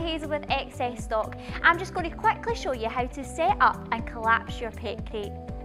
Hazel with XS Stock. I'm just going to quickly show you how to set up and collapse your pet crate.